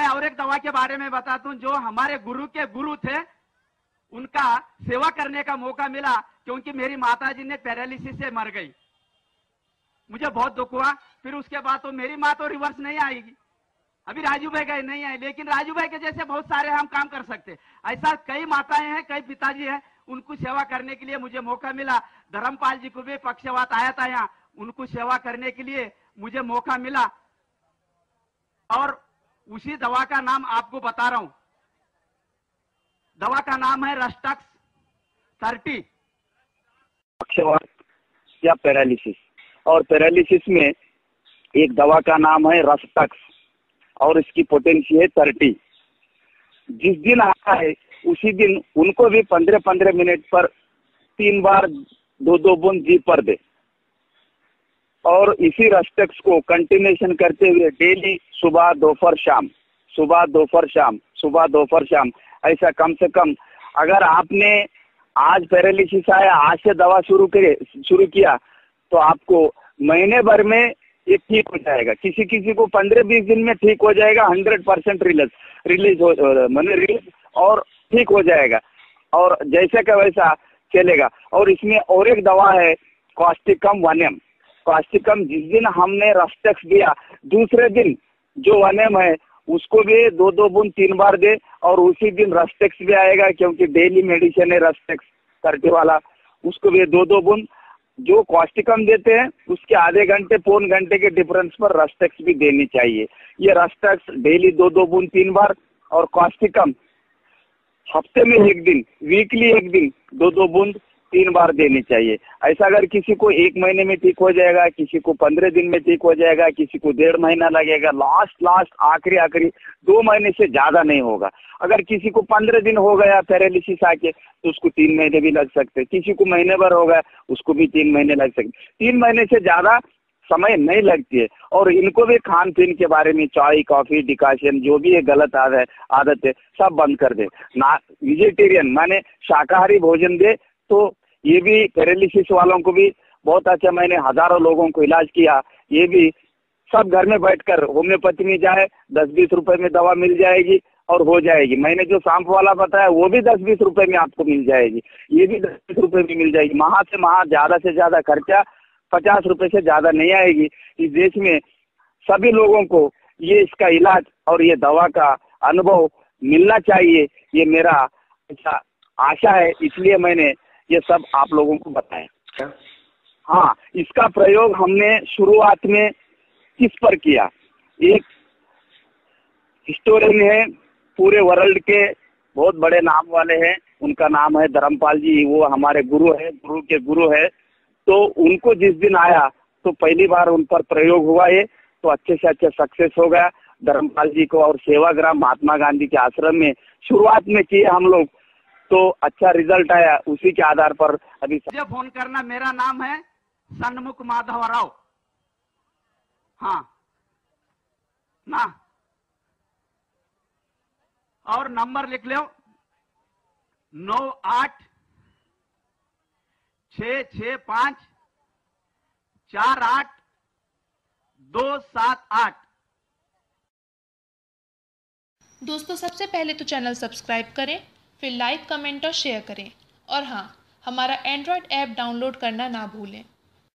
और एक दवा के बारे में बताता हूं, जो हमारे गुरु के गुरु थे, उनका सेवा करने का मौका मिला, क्योंकि मेरी माताजी ने पैरालिसिस से मर गई। मुझे बहुत दुख हुआ। फिर उसके बाद तो मेरी माँ तो रिवर्स नहीं आएगी, अभी राजू भाई गए नहीं आए, लेकिन राजू भाई के जैसे बहुत सारे हम काम कर सकते। ऐसा कई माताएं हैं, कई पिताजी हैं, उनको सेवा करने के लिए मुझे मौका मिला। धर्मपाल जी को भी पक्षवात आया था यहाँ, उनको सेवा करने के लिए मुझे मौका मिला। और उसी दवा का नाम आपको बता रहा हूं, दवा का नाम है रस्टक्स 30। पक्षवात या पैरालिसिस, और पैरालिसिस में एक दवा का नाम है रस्टक्स और इसकी पोटेंसी है 30। जिस दिन आता है उसी दिन उनको भी 15-15 मिनट पर 3 बार 2-2 बूंद जी पर दे, और इसी रस्टक्स को कंटिन्यूएशन करते हुए डेली सुबह दोपहर शाम, सुबह दोपहर शाम, सुबह दोपहर शाम, ऐसा कम से कम, अगर आपने आज पैरालिसिस आया, आज से दवा शुरू किया तो आपको महीने भर में ये ठीक हो जाएगा। किसी किसी को 15-20 दिन में ठीक हो जाएगा, 100% रिलीज और ठीक हो जाएगा, और जैसे का वैसा चलेगा। और इसमें और एक दवा है कॉस्टिकम 1M। कॉस्टिकम जिस दिन हमने रस्टक्स दिया, दूसरे दिन जो 1M है उसको भी 2-2 बूंद 3 बार दे, और उसी दिन रस्टक्स भी आएगा, क्योंकि डेली मेडिसिन है रस्टक्स 30 वाला, उसको भी 2-2 बूंद। जो कॉस्टिकम देते हैं उसके आधे घंटे पौन घंटे के डिफरेंस पर रस्टक्स भी देनी चाहिए। ये रस्टक्स डेली 2-2 बूंद 3 बार, और कॉस्टिकम हफ्ते में 1 दिन, वीकली 1 दिन 2-2 बूंद 3 बार देनी चाहिए। ऐसा अगर किसी को 1 महीने में ठीक हो जाएगा, किसी को 15 दिन में ठीक हो जाएगा, किसी को 1.5 महीना लगेगा, लास्ट आखिरी 2 महीने से ज्यादा नहीं होगा। अगर किसी को 15 दिन हो गया पैरालिसिस आके तो उसको 3 महीने भी लग सकते, किसी को महीने भर हो गया उसको भी 3 महीने लग सकते। 3 महीने से ज्यादा समय नहीं लगती है। और इनको भी खान पीन के बारे में, चाय कॉफी डिकाशन जो भी है गलत आदत है सब बंद कर दे। ना वेजिटेरियन माने शाकाहारी भोजन दे, तो ये भी पैरालिसिस वालों को भी बहुत अच्छा। मैंने हजारों लोगों को इलाज किया, ये भी सब घर में बैठकर होम्योपैथी में जाए, 10-20 रुपए में दवा मिल जाएगी और हो जाएगी। मैंने जो सांप वाला बताया वो भी 10-20 रुपए में आपको मिल जाएगी, ये भी 10-20 रुपए में मिल जाएगी। महा ज्यादा से ज्यादा खर्चा 50 रुपए से ज्यादा नहीं आएगी। इस देश में सभी लोगों को ये इसका इलाज और ये दवा का अनुभव मिलना चाहिए, ये मेरा अच्छा आशा है, इसलिए मैंने ये सब आप लोगों को बताया। हाँ, इसका प्रयोग हमने शुरुआत में किस पर किया, एक हिस्टोरियन है, पूरे वर्ल्ड के बहुत बड़े नाम वाले हैं, उनका नाम है धर्मपाल जी, वो हमारे गुरु है, गुरु के गुरु है। तो उनको जिस दिन आया तो पहली बार उन पर प्रयोग हुआ ये, तो अच्छे से अच्छा सक्सेस हो गया धर्मपाल जी को। और सेवाग्राम महात्मा गांधी के आश्रम में शुरुआत में किए हम लोग, तो अच्छा रिजल्ट आया। उसी के आधार पर अभी मुझे फोन करना। मेरा नाम है सन्मुख माधव राव। हाँ ना, और नंबर लिख लो 9866548278। दोस्तों, सबसे पहले तो चैनल सब्सक्राइब करें, फिर लाइक कमेंट और शेयर करें, और हाँ, हमारा एंड्रॉयड ऐप डाउनलोड करना ना भूलें।